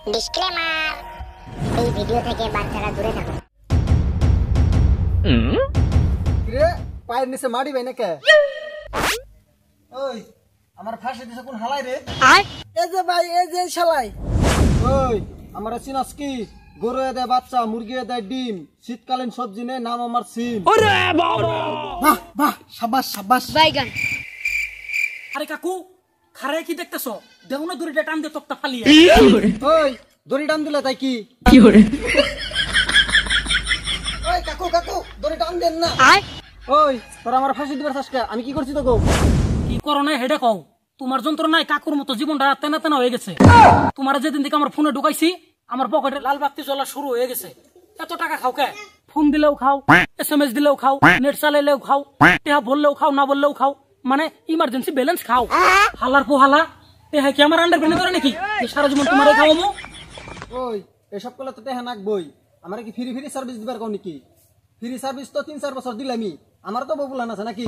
Disclaimer, এই video থেকে বাচ্চারা দূরে থাকুন। রে পায়ের নিচে মারি ভাই নাকি? ওই আমার ফাঁসি দিছে কোন হালাই রে? এই যে ভাই, এই যে শালাই। ওই আমার চিনাস কি? গরু দেয় বাচ্চা, মুরগি দেয় ডিম, শীতকালীন সবজি নে, নাম আমার সিম। বাহ বাহ, সাবাস সাবাস। বাইগান। আরে কাকু, খারায় কি দেখতেছো? দেও না দড়িটা টান দিয়ে তক্তা ফালিয়ে। ওই দড়ি টান দিলে তাই কি? ওই কাকু কাকু দড়ি টান দেন না। ওই তোরা আমার ফাঁসি দিবার চাস কে? আমি কি করছি তো গো? কি করো না হেডে কও। তোমার যন্ত্রণায় কাকুর মতো জীবনটা তেনা তেনা হয়ে গেছে। তোমার যেদিন থেকে আমার ফোনে ঢুকাইছি, আমার পকেটে লাল বাতি জ্বলা শুরু হয়ে গেছে। এত টাকা খাও কে? ফোন দিলেও খাও, SMS দিলেও খাও, নেট চালাইলেও খাও, টেহা বললেও খাও, না বললেও খাও, মানে ইমার্জেন্সি ব্যালেন্স খাও। হালার পোহালা টেহা কি আমার আন্ডারপ্যান্ট করে নাকি সারা জীবন তোমার খাওয়ামো? ওই এসব করলে তো টেহা নাকবই। আমার কি ফ্রি ফ্রি সার্ভিস দিবার কও নাকি? ফ্রি সার্ভিস তো 3-4 বছর দিলামি। আমার তো ববুলান আছে নাকি?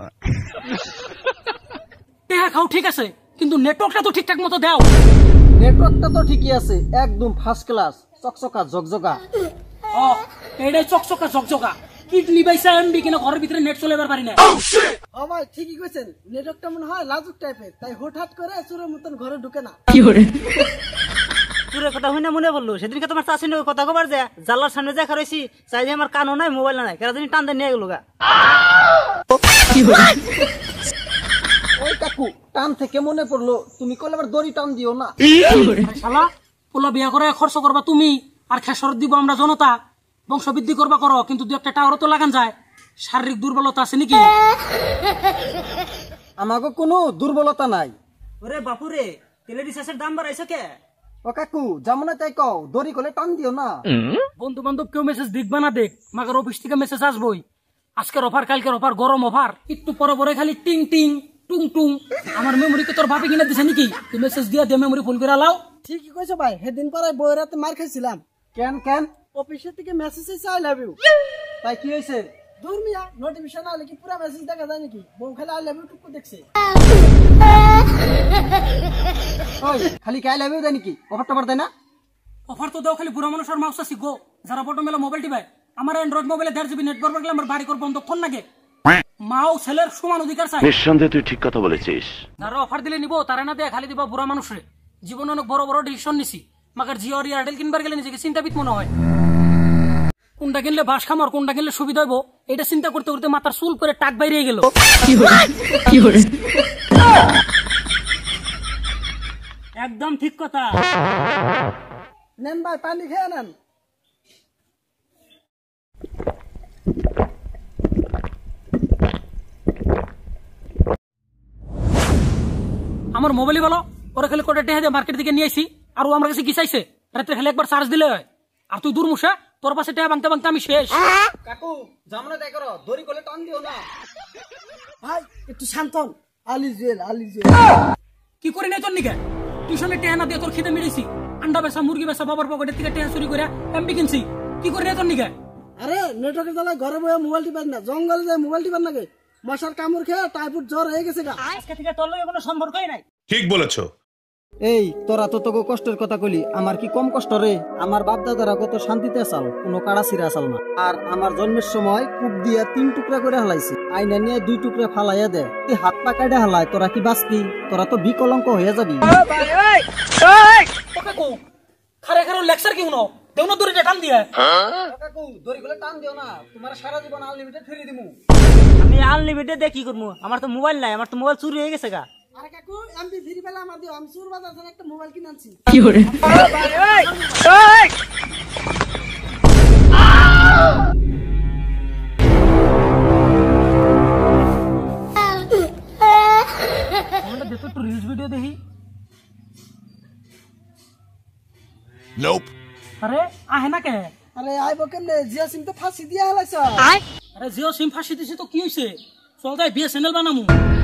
টেহা খাও ঠিক আছে, কিন্তু নেটওয়ার্কটা তো ঠিকঠাক মতো দাও। নেটওয়ার্কটা তো ঠিকই আছে, একদম ফার্স্ট ক্লাস, চকচকা ঝকঝকা। ও এইটাই চকচকা ঝকঝকা। কিডনি বাইসা এমবি কিনা ঘরের ভিতরে নেট চলাইবার পারি না। ও ভাই ঠিকই কইছেন, নেটওয়ার্কটা মনে হয় লাজুক টাইপের, তাই হঠাৎ করে চোরের মতন ঘরে ঢুকে না। চুরের কথা হইনা মনে পড়লো, সেদিনকে তোমার চাষি লোক কথা কবার যে জানলার সামনে দেখা রয়েছি, চাই যে আমার কানও নাই, মোবাইল নাই, কেন তুমি টান দিয়ে নিয়ে গেল গা। ওই কাকু টান থেকে মনে পড়লো, তুমি কইলে আবার দড়ি টান দিও না। শালা পোলা বিয়া করে খরচ করবা তুমি, আর খেসর দিব আমরা জনতা। বংশবৃদ্ধি করবা করো, কিন্তু দু একটা টাওয়ারও তো লাগান যায়। শারীরিক দুর্বলতা আছে নাকি? আমাকে কোনো দুর্বলতা নাই। ওরে বাপুরে, তেলের রিচার্জের দাম বাড়াইছে কে? ও কাকু যেমন তাই কও, দড়ি করলে টান দিও না। বন্ধু বান্ধব কেউ মেসেজ দেখবা না দেখ, মাগার অফিস থেকে মেসেজ আসবই। আজকের অফার, কালকের অফার, গরম অফার, একটু পরে পরে খালি টিং টিং টুং টুং। আমার মেমোরিকে তোর ভাবি কিনে দিছে নাকি? তুই মেসেজ দিয়া দিয়ে মেমোরি ফুল করে লাও। ঠিকই কইছো ভাই, সেদিন পরে বইয়ের হাতে মার খাইছিলাম। কেন কেন? অফিসে থেকে মেসেজ এসে আই লাভ ইউ। তাই কি হয়েছে? দূর মিয়া, নোটিফিকেশন আলে কি পুরো মেসেজ দেখা যায় নাকি? বউ খালি আই লাভ ইউ টুকু দেখছে। ওই খালি কে লাভ ইউ দেয় নাকি? অফার টফার দেয় না? অফার তো দাও খালি বুড়া মানুষের মাউস আছে গো, যারা বটম মেলা মোবাইল টিপায়। আমার অ্যান্ড্রয়েড মোবাইলে 1.5 GB নেট ব্যবহার করলে আমার বাড়ি কর বন্ধ ফোন লাগে। মাও ছেলের সমান অধিকার চাই। নিঃসন্দেহে তুই ঠিক কথা বলেছিস। যারা অফার দিলে নিবো, তারা না দেয়া খালি দিবা বুড়া মানুষরে। জীবনে অনেক বড় বড় ডিসিশন নিছি, মাগার জিও আর এয়ারটেল কিনবার গেলে নিজেকে চিন্তাবিদ মনে হয়। কোনটা কিনলে বাস খামার, কোনটা কিনলে সুবিধা হইব, এটা চিন্তা করতে করতে মাথার চুল করে টাক বাইরে গেল। একদম ঠিক কথা। নেন ভাই, পানি খেয়ে নেন। আমার মোবাইলই বলো, ওরা খালি কোটা টেহা দিয়ে মার্কেট থেকে নিয়ে আসি, আর ও আমার কাছে কি চাইছে? রাত্রে খালি একবার চার্জ দিলে হয়। আর তুই দূর মুসা, তোর পাশে টেহা ভাঙতে ভাঙতে আমি শেষ। কাকু যেমন তাই করো, দড়ি করলে টান দিও না। ভাই একটু শান্তন। আলি জেল, আলি জেল। কি করি নাই তোর নিকে? টিউশনে টেহা না দিয়ে তোর খিদে মেরেছি, আন্ডা বেচা, মুরগি বেচা, বাবার পকেটের থেকে টেহা চুরি করে এমবি কিনছি। কি করি নাই তোর নিকে? আরে নেটওয়ার্কের জ্বালায় ঘরে বসে মোবাইল টিপার না, জঙ্গলে যায় মোবাইল টিপার নাকি? মশার কামড় খেয়ে টাইফয়েড জ্বর হয়ে গেছে গা। আজকে থেকে তোর লগে কোনো সম্পর্কই নাই। ঠিক বলেছো। এই তোরা তো তোকে কষ্টের কথা কইলি, আমার কি কম কষ্ট রে? আমার বাপ দাদারা কত শান্তিতে আসাল, কোনো কাড়া ছিঁড়া আসাল না। আর আমার জন্মের সময় কূপ দিয়া 3 টুকরা করে হালাইছি, আইনা নিয়ে 2 টুকরা ফালাইয়া দে। তুই হাত পা কাটে হালাই, তোরা কি বাঁচবি? তোরা তো বিকলঙ্ক হয়ে যাবি। খারে খারে লেকচার কি শুনো? দেও না দূরে টান দিয়ে। কাকু দড়ি করলে টান দিও না, তোমার সারা জীবন আনলিমিটেড ফ্রি দিমু। আমি আনলিমিটেড দিয়ে কি করবো? আমার তো মোবাইল নাই, আমার তো মোবাইল চুরি হয়ে গেছে গা। আরে কাকু, এমবি ফ্রি পেলে আমার দিও, আমি সুর বাজার থেকে একটা মোবাইল কিনে আনছি। আমরা দেখো একটু রিলস ভিডিও দেখি। আরে আহে না কে? আরে আইব কেমনে? জিয়া সিম তো ফাঁসি দিয়া হালাইছ। আরে জিও সিম ফাঁসি দিছে তো কি হইছে? চল যাই বিএসএনএল বানামু।